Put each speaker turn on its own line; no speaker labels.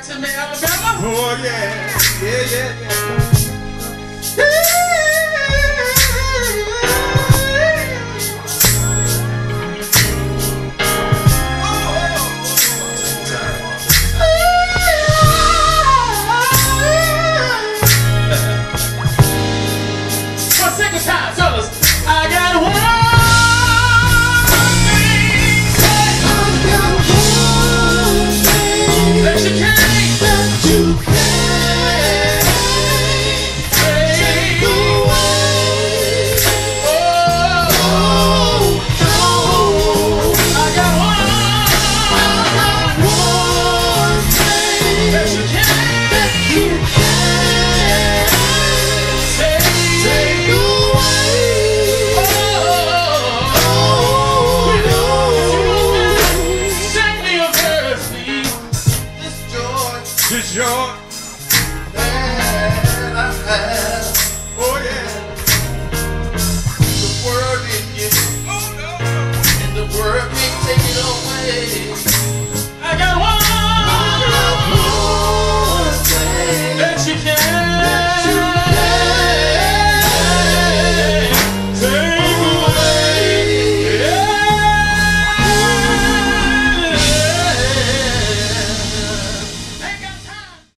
Jackson, Alabama.
Oh yeah, yeah, yeah.
Second time, fellas. I got one thing that you can't take away. Oh, I got one thing that you can't take away.
This joy.